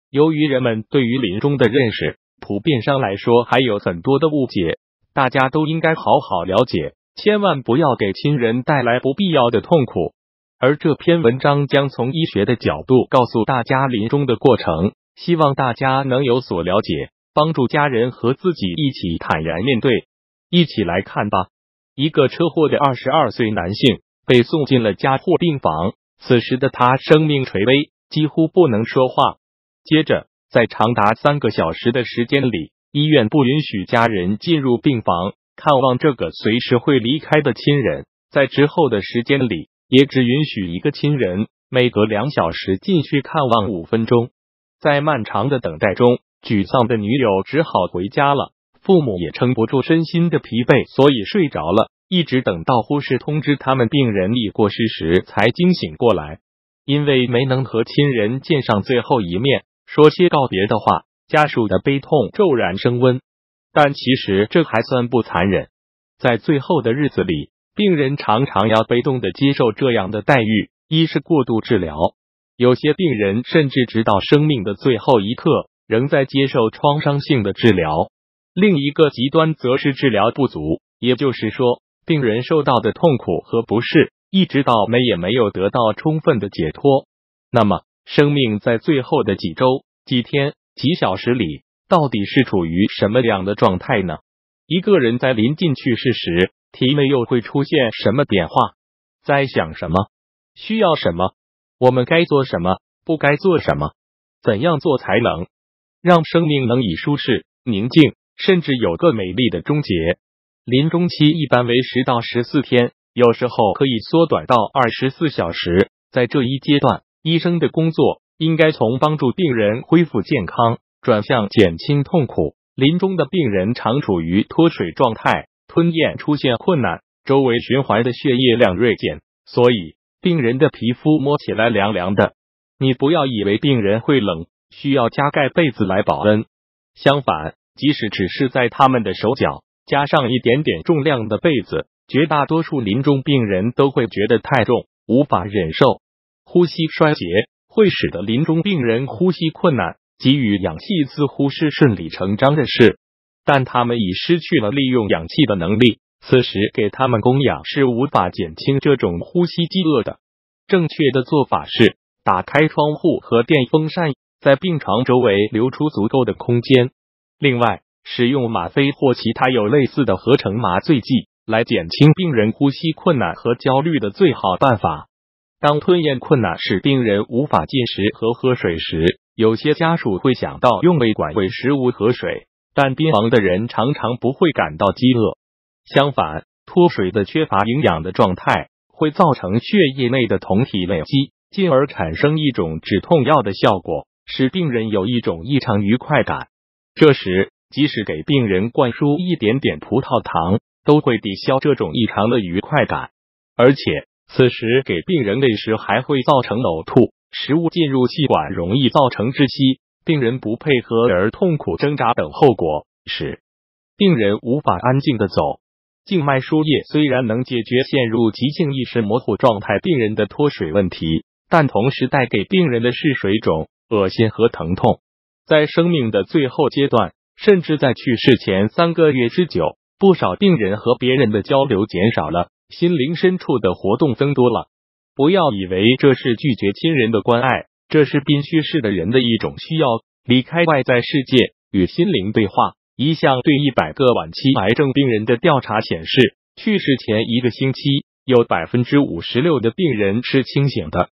由于人们对于临终的认识，普遍上来说还有很多的误解，大家都应该好好了解，千万不要给亲人带来不必要的痛苦。而这篇文章将从医学的角度告诉大家临终的过程，希望大家能有所了解，帮助家人和自己一起坦然面对。一起来看吧。一个车祸的22岁男性被送进了加护病房，此时的他生命垂危，几乎不能说话。接着，在长达3个小时的时间里，医院不允许家人进入病房看望这个随时会离开的亲人，在之后的时间里，也只允许一个亲人每隔2小时进去看望5分钟。在漫长的等待中，沮丧的女友只好回家了，父母也撑不住身心的疲惫，所以睡着了，一直等到护士通知他们病人已过世时才惊醒过来。因为没能和亲人见上最后一面，说些告别的话，家属的悲痛骤然升温。但其实这还算不残忍，在最后的日子里，病人常常要被动的接受这样的待遇，一是过度治疗，有些病人甚至直到生命的最后一刻仍在接受创伤性的治疗，另一个极端则是治疗不足，也就是说，病人受到的痛苦和不适一直到也没有得到充分的解脱。那么，生命在最后的几周、几天、几小时里，到底是处于什么样的状态呢？一个人在临近去世时，体内又会出现什么变化？在想什么？需要什么？我们该做什么？不该做什么？怎样做才能让生命能以舒适、宁静，甚至有个美丽的终结？临终期一般为10到14天，有时候可以缩短到24小时。在这一阶段，医生的工作应该从帮助病人恢复健康，转向减轻痛苦。临终的病人常处于脱水状态，吞咽出现困难，周围循环的血液量锐减，所以病人的皮肤摸起来凉凉的。你不要以为病人会冷，需要加盖被子来保温。相反，即使只是在他们的手脚加上一点点重量的被子，绝大多数临终病人都会觉得太重，无法忍受。呼吸衰竭会使得临终病人呼吸困难，给予氧气似乎是顺理成章的事，但他们已失去了利用氧气的能力，此时给他们供氧是无法减轻这种呼吸饥饿的。正确的做法是打开窗户和电风扇，在病床周围留出足够的空间。另外，使用吗啡或其他有类似的合成麻醉剂来减轻病人呼吸困难和焦虑的最好办法。当吞咽困难使病人无法进食和喝水时，有些家属会想到用胃管喂食物和水，但病房的人常常不会感到饥饿。相反，脱水的缺乏营养的状态会造成血液内的酮体累积，进而产生一种止痛药的效果，使病人有一种异常愉快感。这时，即使给病人灌输一点点葡萄糖，都会抵消这种异常的愉快感。而且，此时给病人喂食还会造成呕吐，食物进入气管容易造成窒息，病人不配合而痛苦挣扎等后果，使病人无法安静的走。静脉输液虽然能解决陷入急性意识模糊状态病人的脱水问题，但同时带给病人的是水肿、恶心和疼痛。在生命的最后阶段，甚至在去世前3个月之久，不少病人和别人的交流减少了，心灵深处的活动增多了。不要以为这是拒绝亲人的关爱，这是濒去世的人的一种需要，离开外在世界，与心灵对话。一项对100个晚期癌症病人的调查显示，去世前1个星期，有 56% 的病人是清醒的，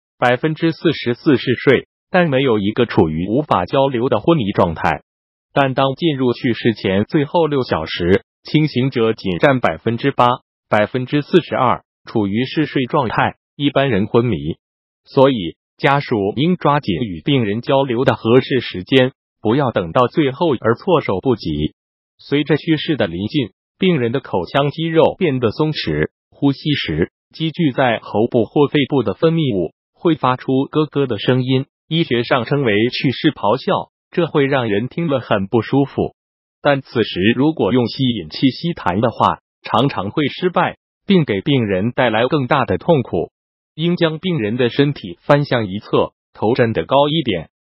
44% 是睡，但没有一个处于无法交流的昏迷状态。但当进入去世前最后6小时，清醒者仅占 8%， 42% 处于嗜睡状态，一般人昏迷。所以，家属应抓紧与病人交流的合适时间，不要等到最后而措手不及。随着去世的临近，病人的口腔肌肉变得松弛，呼吸时积聚在喉部或肺部的分泌物会发出咯咯的声音，医学上称为去世咆哮，这会让人听了很不舒服。但此时如果用吸引气吸痰的话，常常会失败，并给病人带来更大的痛苦。应将病人的身体翻向一侧，头枕得高一点，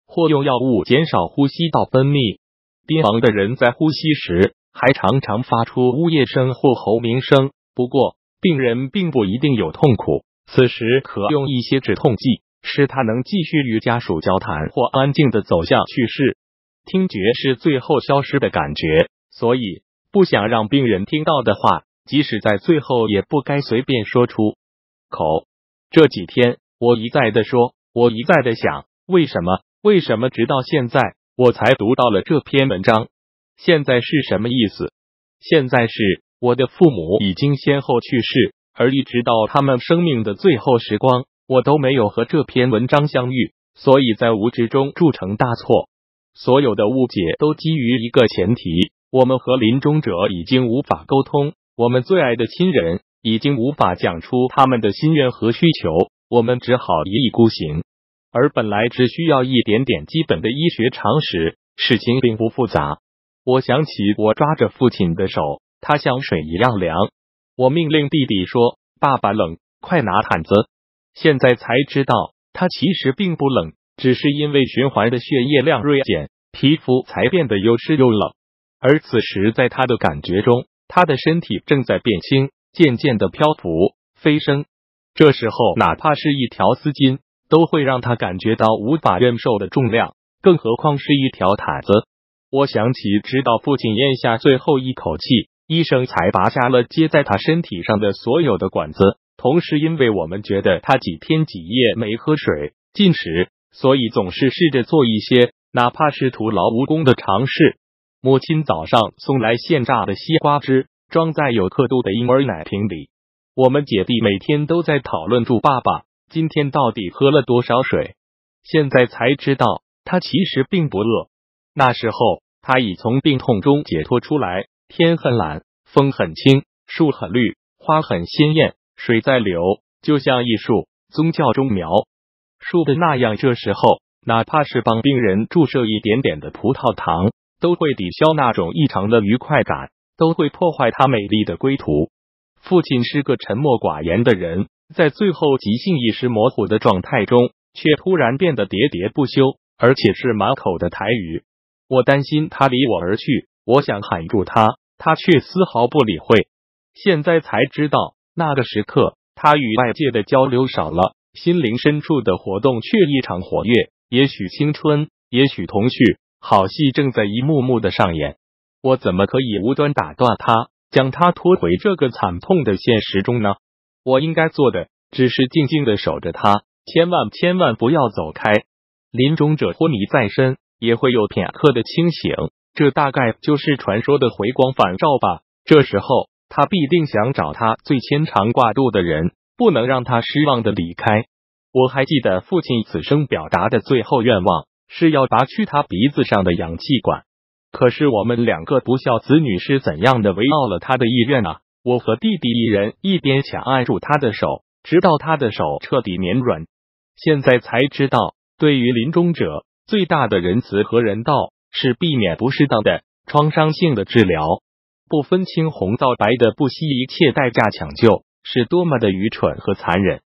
或用药物减少呼吸道分泌。癫狂的人在呼吸时还常常发出呜咽声或喉鸣声，不过病人并不一定有痛苦，此时可用一些止痛剂，使他能继续与家属交谈或安静地走向去世。听觉是最后消失的感觉，所以不想让病人听到的话，即使在最后也不该随便说出口。这几天我一再地说，我一再地想，为什么直到现在我才读到了这篇文章？现在是什么意思？现在是我的父母已经先后去世，而一直到他们生命的最后时光，我都没有和这篇文章相遇，所以在无知中铸成大错。所有的误解都基于一个前提，我们和临终者已经无法沟通，我们最爱的亲人已经无法讲出他们的心愿和需求，我们只好一意孤行。而本来只需要一点点基本的医学常识，事情并不复杂。我想起我抓着父亲的手，他像水一样凉。我命令弟弟说：“爸爸冷，快拿毯子。”现在才知道，他其实并不冷，只是因为循环的血液量锐减，皮肤才变得又湿又冷。而此时在他的感觉中，他的身体正在变轻，渐渐的漂浮飞升。这时候哪怕是一条丝巾都会让他感觉到无法忍受的重量，更何况是一条毯子。我想起直到父亲咽下最后一口气，医生才拔下了接在他身体上的所有的管子。同时因为我们觉得他几天几夜没喝水进食，所以总是试着做一些哪怕是徒劳无功的尝试。母亲早上送来现榨的西瓜汁，装在有刻度的婴儿奶瓶里。我们姐弟每天都在讨论住爸爸今天到底喝了多少水。现在才知道他其实并不饿。那时候他已从病痛中解脱出来，天很蓝，风很轻，树很绿，花很鲜艳，水在流，就像艺术宗教中描述的那样。这时候哪怕是帮病人注射一点点的葡萄糖，都会抵消那种异常的愉快感，都会破坏他美丽的归途。父亲是个沉默寡言的人，在最后急性意识模糊的状态中，却突然变得喋喋不休，而且是满口的台语。我担心他离我而去，我想喊住他，他却丝毫不理会。现在才知道，那个时刻他与外界的交流少了，心灵深处的活动却异常活跃。也许青春，也许童趣，好戏正在一幕幕的上演。我怎么可以无端打断他，将他拖回这个惨痛的现实中呢？我应该做的只是静静的守着他，千万不要走开。临终者昏迷在身，也会有片刻的清醒，这大概就是传说的回光返照吧。这时候他必定想找他最牵肠挂肚的人，不能让他失望的离开。我还记得父亲此生表达的最后愿望是要拔去他鼻子上的氧气管。可是我们两个不孝子女是怎样的违拗了他的意愿啊！我和弟弟一人一边强按住他的手，直到他的手彻底绵软。现在才知道，对于临终者最大的仁慈和人道是避免不适当的创伤性的治疗，不分青红皂白的不惜一切代价抢救，是多么的愚蠢和残忍。